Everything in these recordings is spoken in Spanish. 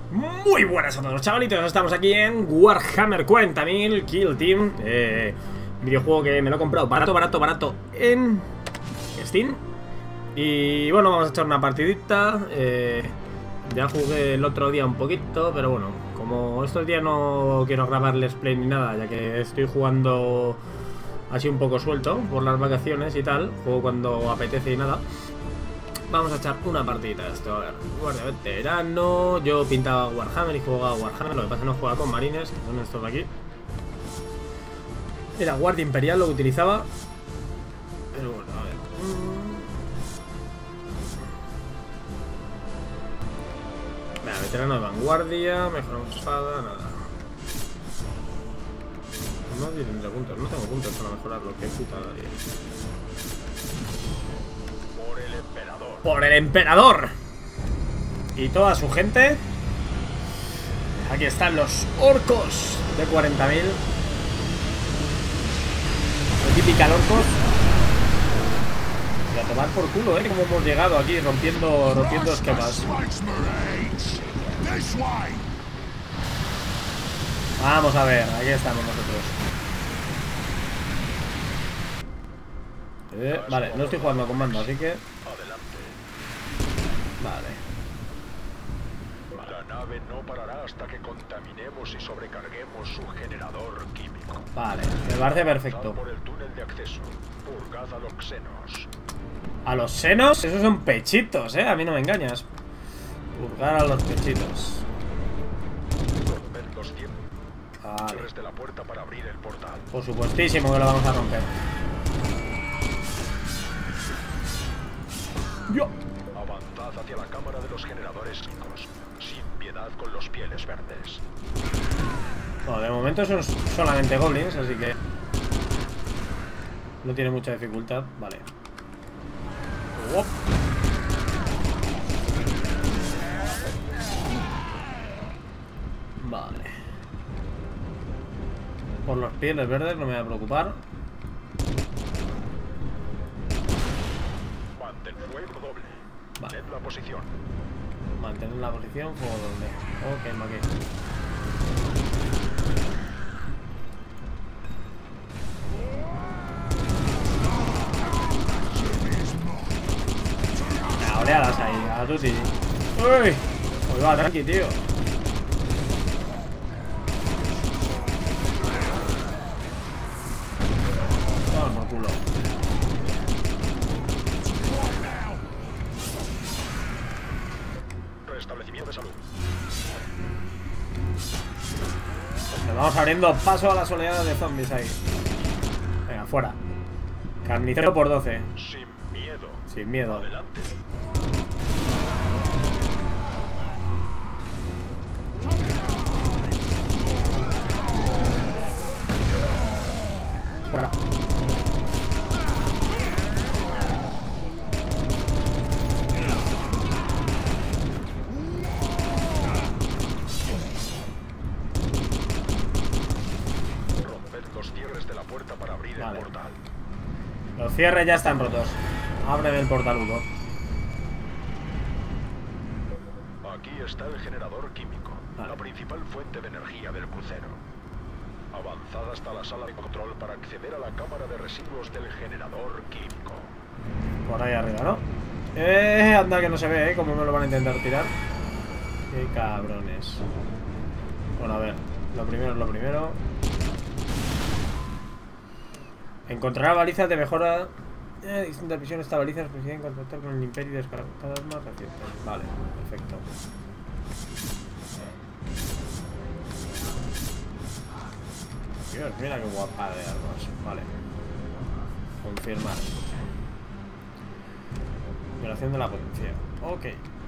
Muy buenas a todos, chavalitos. Estamos aquí en Warhammer 40.000 Kill Team, videojuego que me lo he comprado barato en Steam. Y bueno, vamos a echar una partidita. Ya jugué el otro día un poquito, pero bueno, como estos días no quiero grabarles play ni nada, ya que estoy jugando así un poco suelto por las vacaciones y tal, juego cuando apetece y nada. Vamos a echar una partidita de esto. A ver, guardia veterano. Yo pintaba Warhammer y jugaba Warhammer. Lo que pasa es que no jugaba con marines, que son estos de aquí. Era guardia imperial lo que utilizaba. Pero bueno, a ver. Venga, veterano de vanguardia. Mejoramos espada, nada. No tendré puntos. No tengo puntos para mejorarlo. Qué putada, tío. Por el emperador y toda su gente. Aquí están los orcos de 40.000. La típica orcos. Y a tomar por culo, como hemos llegado aquí rompiendo esquemas. Vamos a ver, aquí estamos nosotros. Vale, no estoy jugando a comando, así que vale. La nave no parará hasta que contaminemos y sobrecarguemos su generador químico. Vale, me parece perfecto. Por el túnel de acceso. Purgad a los xenos. ¿A los senos? Esos son pechitos, a mí no me engañas. Purgar a los pechitos. Romper los cierres de la puerta para abrir el portal. Por supuestísimo que lo vamos a romper. Yo. Avanzad hacia la cámara de los generadores químicos, sin piedad con los pieles verdes. Bueno, de momento son solamente goblins, así que no tiene mucha dificultad. Vale. Vale. Por los pieles verdes no me voy a preocupar. Mantén fuego doble. Vale. Mantened la posición. Mantener la posición, fuego doble. Ok, aquí. Oleadas ahí, a tu tío. Uy, pues va, tranqui, tío. Vamos por culo. Restablecimiento de salud. Pues vamos abriendo paso a las oleadas de zombies ahí. Venga, fuera. Carnicero por 12. Sin miedo. Sin miedo. Adelante. Fuera. Romped los cierres de la puerta para abrir el portal. Los cierres ya están rotos. Abre el portaludo. Aquí está el generador químico, la principal fuente de energía del crucero. Avanzad hasta la sala de control para acceder a la cámara de residuos del generador químico. Por ahí arriba, ¿no? Anda que no se ve, cómo me lo van a intentar tirar. Qué cabrones. Bueno, a ver, lo primero es lo primero. Encontrará balizas de mejora. Distintas visiones, esta baliza se consiguen contactar con el imperio y descargar más recientes. Vale, perfecto. Dios, mira qué guapa de armas. Vale. Confirmar. Violación de la potencia. Ok.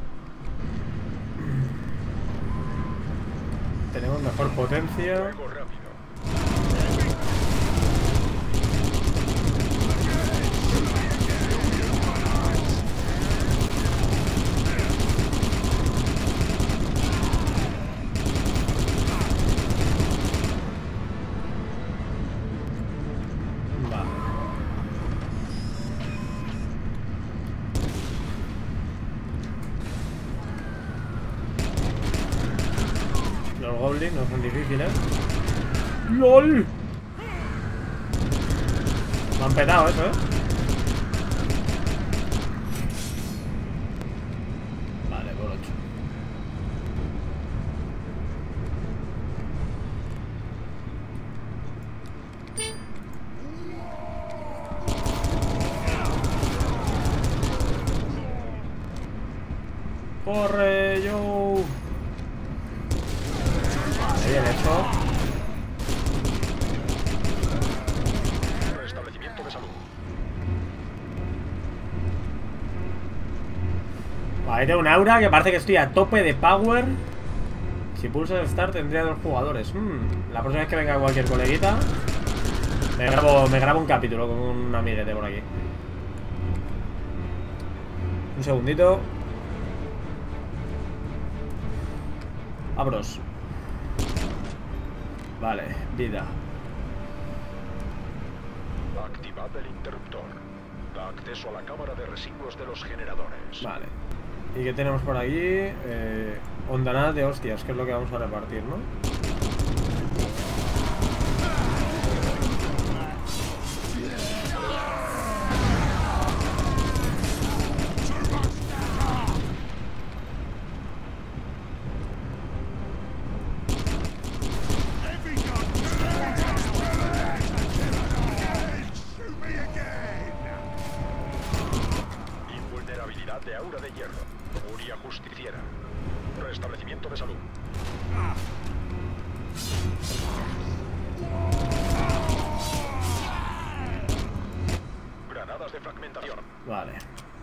Tenemos mejor potencia. Fuego rápido. Goblin, no son difíciles. ¡Lol! Me han petado eso, Vale, por 8. ¡Corre, yo! Vale, bien hecho. Restablecimiento de salud. Vale, tengo un aura que parece que estoy a tope de power. Si pulso el start tendría 2 jugadores. La próxima vez que venga cualquier coleguita me grabo un capítulo con un amiguete por aquí. Un segundito. Abros. Vale, vida. Activad el interruptor. Da acceso a la cámara de residuos de los generadores. Vale. ¿Y qué tenemos por aquí? Ondanadas de hostias, que es lo que vamos a repartir, ¿no? Invulnerabilidad de aura de hierro. Furia justiciera. Restablecimiento de salud. Granadas de fragmentación. Vale.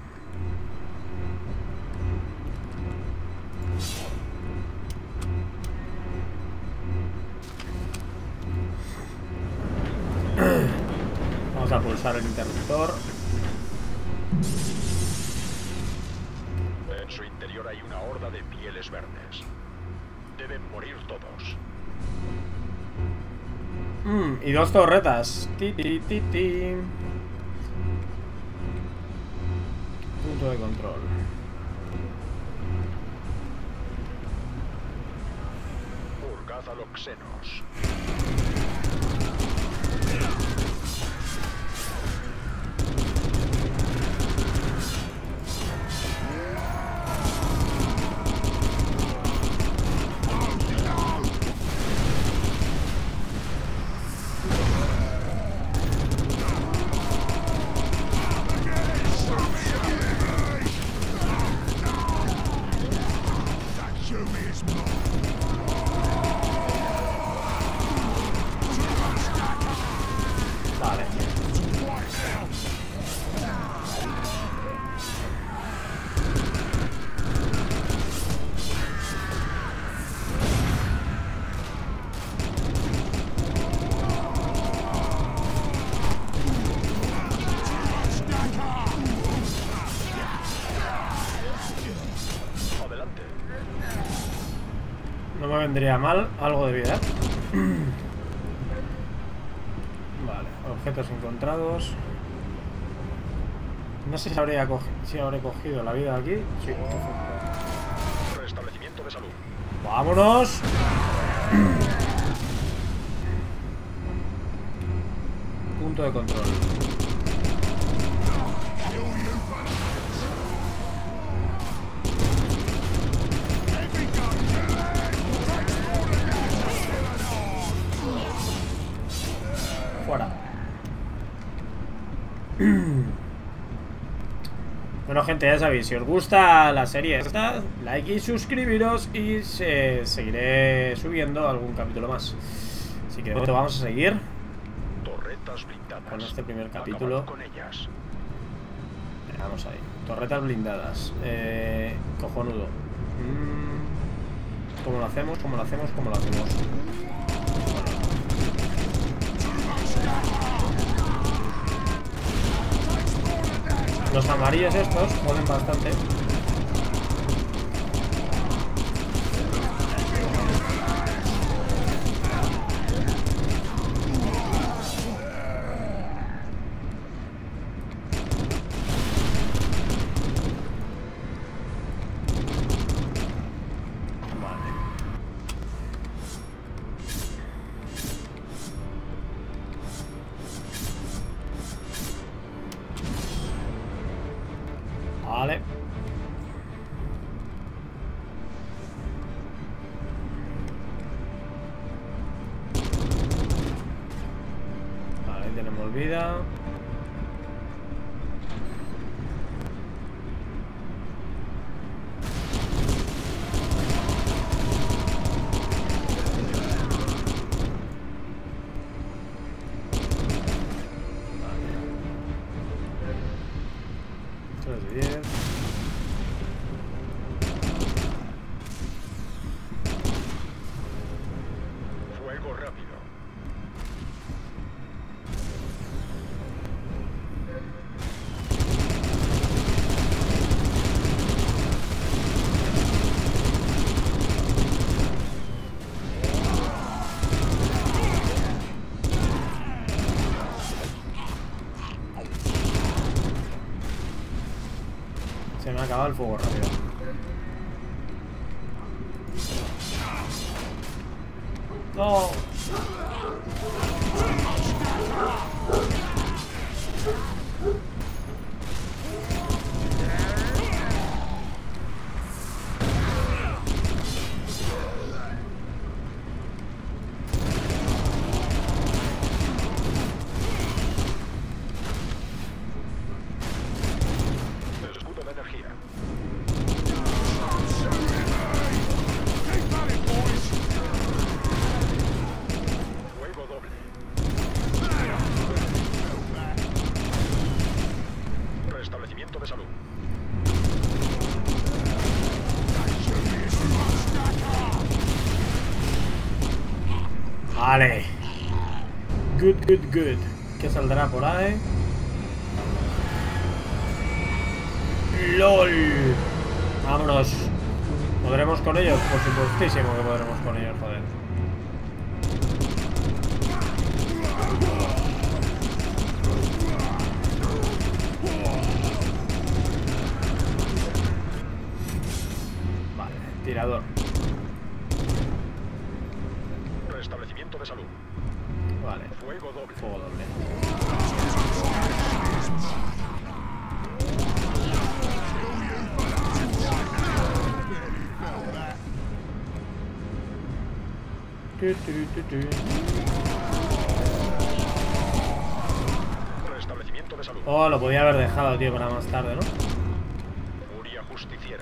Vamos a pulsar el interruptor. En su interior hay una horda de pieles verdes. Deben morir todos. Y 2 torretas. Ti, ti, ti, ti. Punto de control. Purgad a los xenos. Vale. Adelante. No me vendría mal algo de vida. Vale, objetos encontrados. No sé si habré cogido la vida aquí. Sí, perfecto. Restablecimiento de salud. ¡Vámonos! Punto de control. Fuera. Bueno, gente, ya sabéis, si os gusta la serie esta, like y suscribiros y seguiré subiendo algún capítulo más. Así que de momento vamos a seguir Torretas blindadas. con este primer capítulo. Acabad con ellas. Vamos ahí. Torretas blindadas. Cojonudo. ¿Cómo lo hacemos? ¿Cómo lo hacemos? ¿Cómo lo hacemos? Los amarillos estos joden bastante. olvida. Fuego rápido. Se me ha acabado el fuego rápido. No. Escudo de energía. Fuego doble. Restablecimiento de salud. Vale. Good, good, good. ¿Qué saldrá por ahí? LOL. Vámonos. ¿Podremos con ellos? Por supuestísimo que podremos con ellos, joder. Vale, tirador. Restablecimiento de salud. Vale, Fuego doble. fuego doble. Restablecimiento de salud. Oh, lo podía haber dejado, tío, para más tarde, ¿no? Furia justiciera.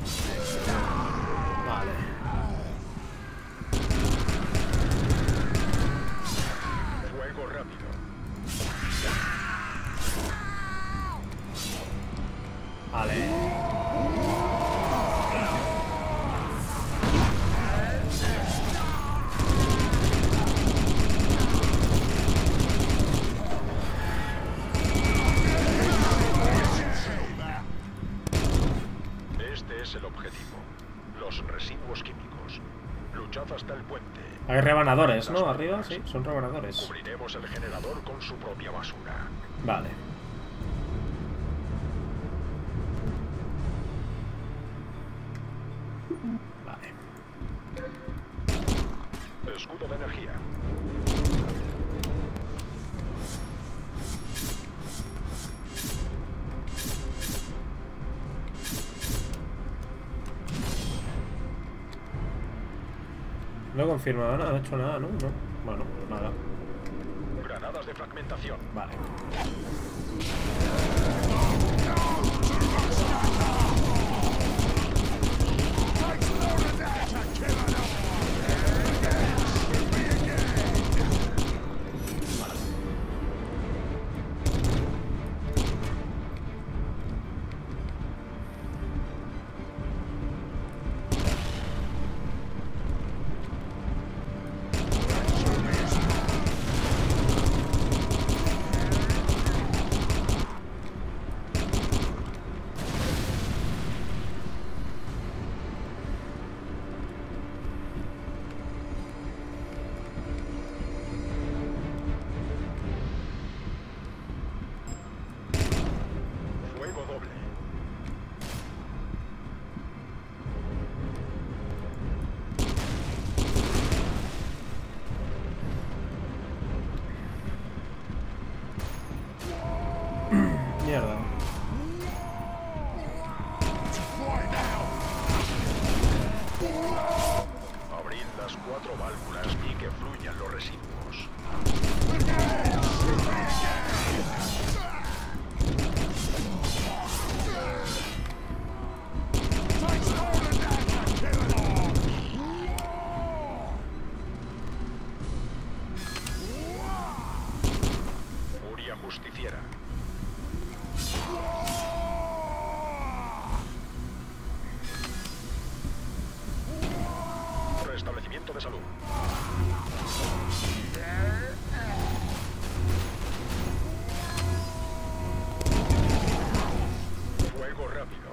Vale. Fuego rápido. Vale. Este es el objetivo. Los residuos químicos. Luchad hasta el puente. Hay rebanadores, ¿no? Arriba, sí, son rebanadores. Cubriremos el generador con su propia basura. Vale. Vale. Escudo de energía. No he confirmado nada, no he hecho nada, ¿no? No. Bueno, pues nada. Granadas de fragmentación. Vale. Fuego doble. Mierda. Abrid las 4 válvulas y que fluyan los residuos. Restablecimiento de salud. Fuego rápido.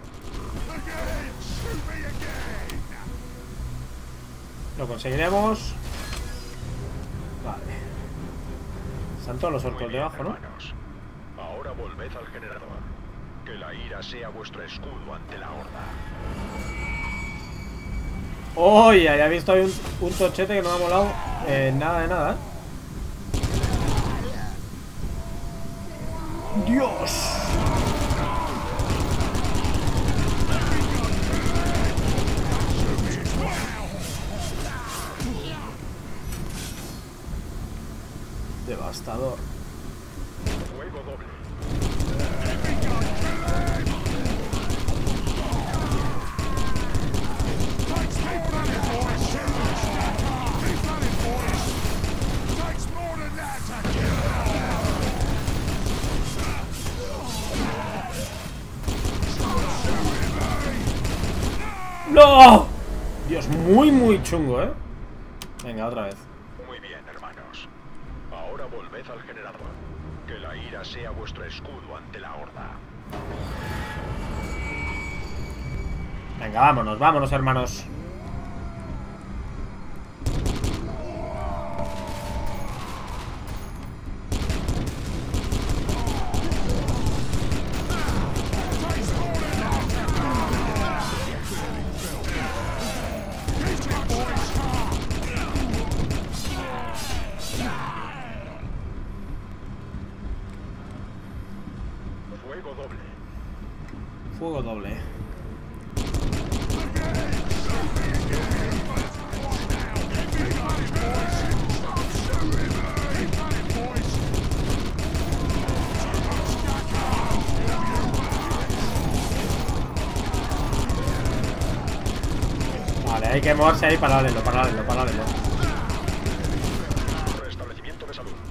Lo conseguiremos. Vale. Están todos los orcos debajo, ¿no? Hermanos. Ahora volved al generador. Que la ira sea vuestro escudo ante la horda. ¡Uy! Ya he visto ahí un tochete que no me ha molado nada de nada, ¿eh? ¡Dios! Devastador. Fuego doble. ¡No! Dios, muy chungo, ¿eh? Venga, otra vez. Muy bien, hermanos. Ahora volved al generador. Que la ira sea vuestro escudo ante la horda. Venga, vámonos, hermanos. Fuego doble. Fuego doble. Vale, hay que moverse ahí paralelo. Restablecimiento de salud.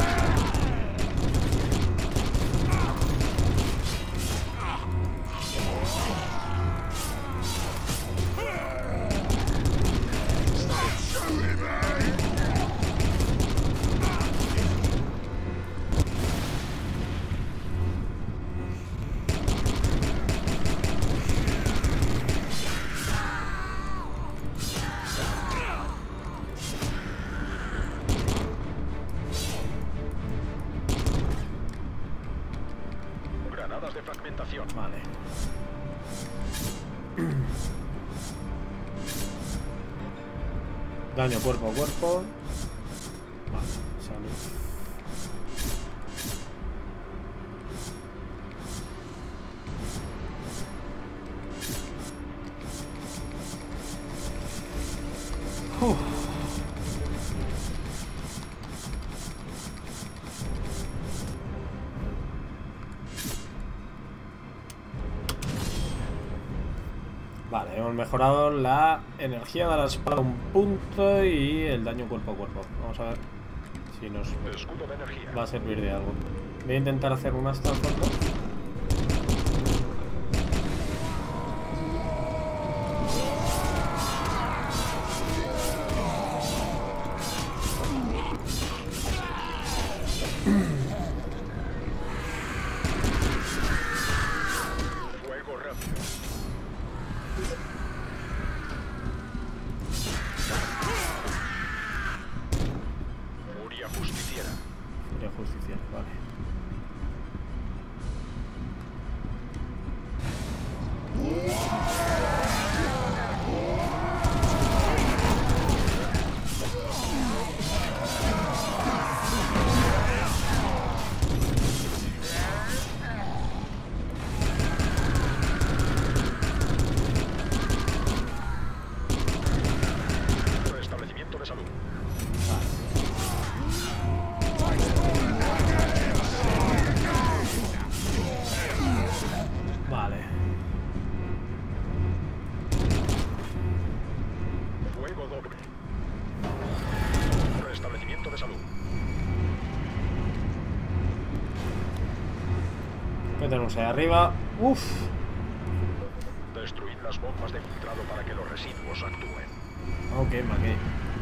Granadas de fragmentación. Vale. Daño cuerpo a cuerpo. Vale, salud. Vale, hemos mejorado la energía de la espada un punto y el daño cuerpo a cuerpo. Vamos a ver si nos Escudo de energía. va a servir de algo. Voy a intentar hacer un hasta al fondo. Fuego rápido. Furia justiciera. Sería justicia, vale. Restablecimiento de salud. Vale. Fuego doble. Restablecimiento de salud. ¿Qué tenemos ahí arriba? Uf. Destruid las bombas de filtrado para que los residuos actúen. Ok, ok.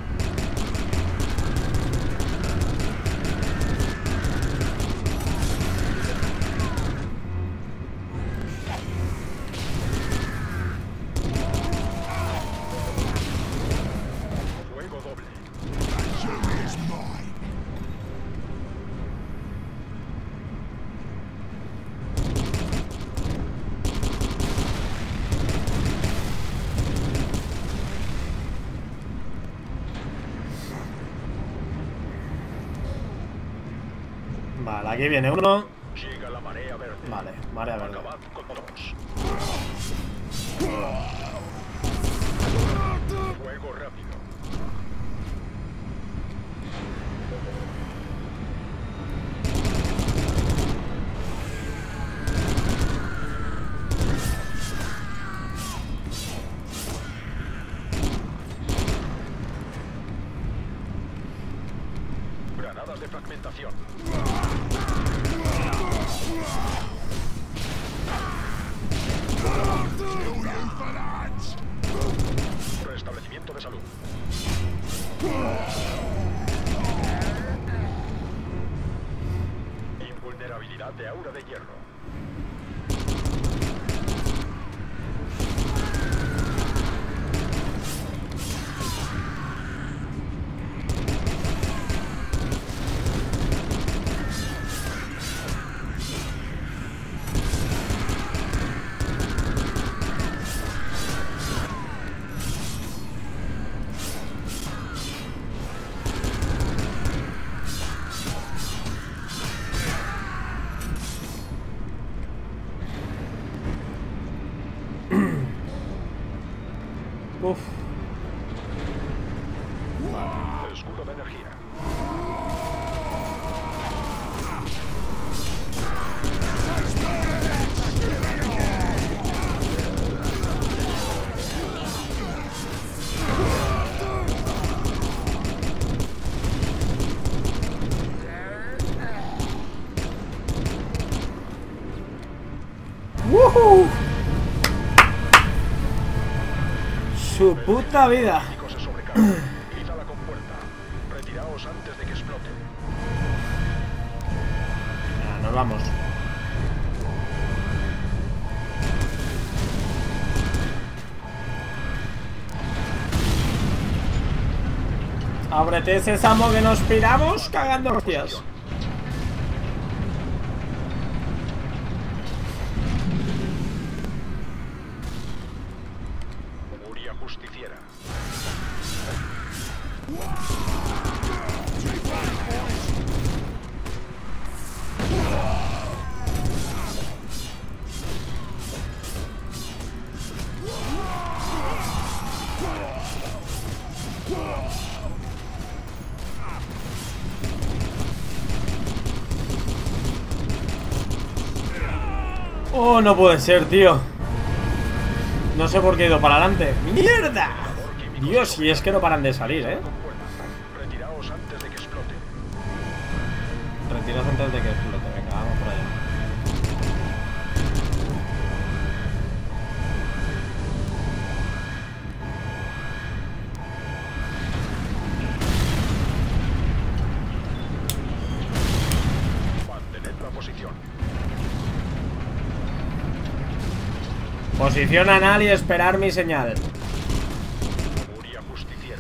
Vale, aquí viene uno. Llega la marea verde. Vale, marea verde. Acabad con todos. Fuego rápido. Granadas de fragmentación. Restablecimiento de salud. Invulnerabilidad de aura de hierro. Uf. Escudo de energía. ¡Woohoo! Su puta vida. Se sobrecarga. Utiliza la compuerta. Retiraos antes de que explote. Ya, nos vamos. Ábrete, sésamo, que nos piramos cagando hostias. Furia justiciera. Oh, no puede ser, tío. No sé por qué he ido para adelante. ¡Mierda! Dios, y es que no paran de salir, ¿eh? Retiraos antes de que explote. Retiraos antes de que explote. Venga, vamos por allá. Mantened la posición. Posición anal y esperar mi señal. Furia justiciera.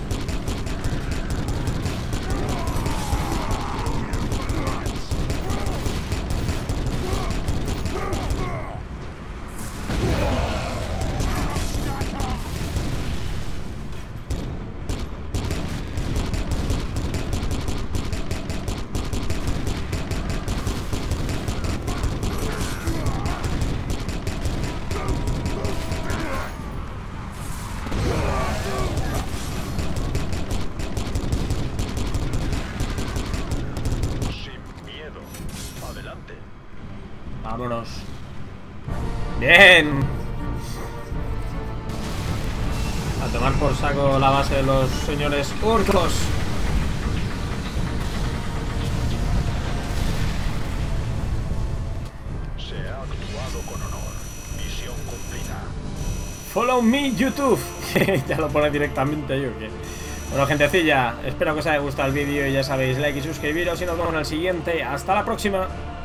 Vámonos. Bien. A tomar por saco la base de los señores orcos. Se ha actuado con honor. Misión cumplida. Follow me, YouTube. Ya lo pone directamente yo. ¿Qué? Bueno, gentecilla, espero que os haya gustado el vídeo y ya sabéis, like y suscribiros y nos vemos en el siguiente. Hasta la próxima.